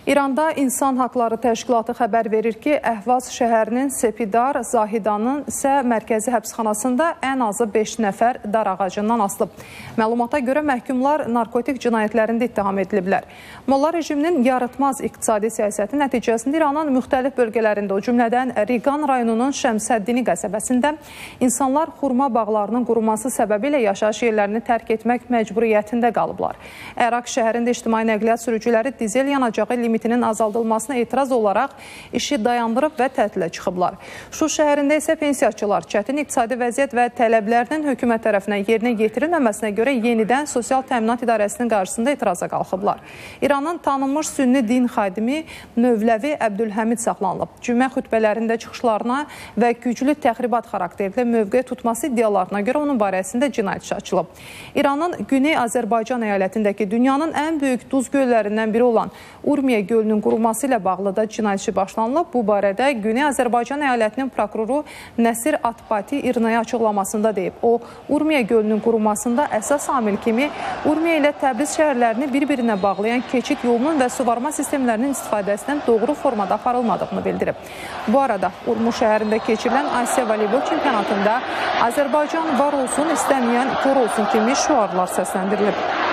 İranda İnsan Haqları Təşkilatı xəbər verir ki, Əhvaz şəhərinin Sepidar, Zahidanın isə mərkəzi həbsxanasında ən azı 5 nəfər dar ağacından asılıb. Məlumata görə məhkumlar narkotik cinayətlərində ittiham ediliblər. Molla rejiminin yarıtmaz iqtisadi siyasəti nəticəsində İranın müxtəlif bölgələrində, o cümlədən Riqan rayonunun Şəmsəddini qəsəbəsində insanlar xurma bağlarının quruması səbəbilə yaşayış yerlərini tərk etmək məcburiyyətində qalıblar. Ərak şəhərində ictimai nəqliyyat sürücüləri dizel yanacağı limitinin azaldılmasına etiraz olaraq işi dayandırıb və tətilə çıxıblar. Şuş şəhərində isə pensiyaçılar çətin iqtisadi vəziyyət və tələblərinin hökumət tərəfindən yerinə yetirilməməsinə görə yenidən Sosial Təminat İdarəsinin qarşısında etiraza qalxıblar. İranın tanınmış sünni din xadimi Mövləvi Əbdülhəmid saxlanılıb. Cümə xütbələrində çıxışlarına və güclü təxribat xarakterli mövqe tutması iddialarına görə onun barəsində cinayət işi açılıb. İranın Güney Azərbaycan əyalətindəki dünyanın ən böyük duz göllərindən biri olan Urmiya gölünün quruması ilə bağlı da cinayət işi başlanılıb. Bu barədə Güney Azərbaycan əyalətinin prokuroru Nəsir Atbati İRNA-ya açıqlamasında deyib. O, Urmiya gölünün qurumasında əsas amil kimi Urmiya ilə Təbriz şəhərlərini bir-birinə bağlayan keçid yolunun və suvarma sistemlərinin istifadəsindən doğru formada aparılmadığını bildirib. Bu arada Urmu şəhərində keçirilən Asiya voleybol çempionatında Azərbaycan var olsun, istəməyən kör olsun kimi şüarlar səsləndirilib.